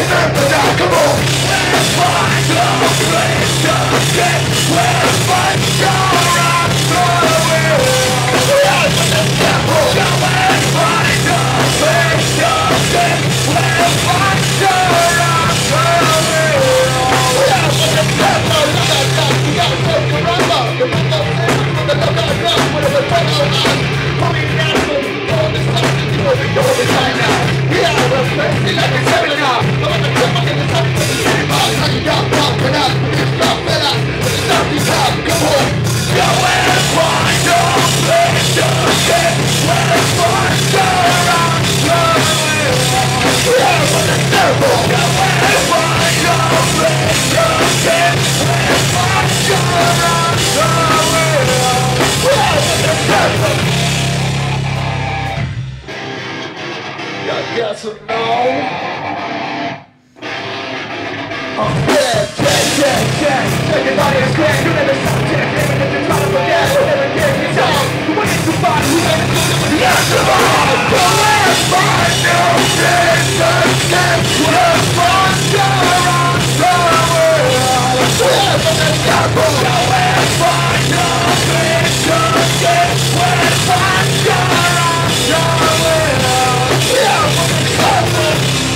Yes or no? Everybody is great, you never stop checking, even if you're trying to forget, everything you talk, waiting to find who never knew there was yes or no? The last find new Jesus, we're monster on the world. We're from the devil, the last find new Jesus, we're monster on the world. We're from the devil.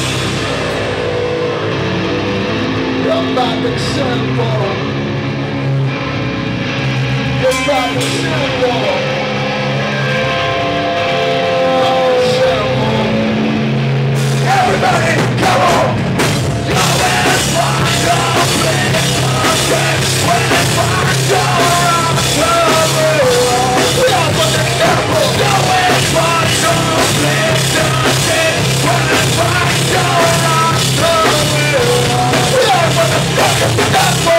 You're back to simple. You're back to simple. Everybody, come on! Go and find a place when it's fine, go around the world. We are from the devil. Go and find a place when it's fine, go around the world. We are from the devil.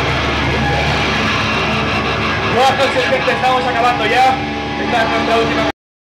Buenas noches, gente, estamos acabando ya. Esta es nuestra última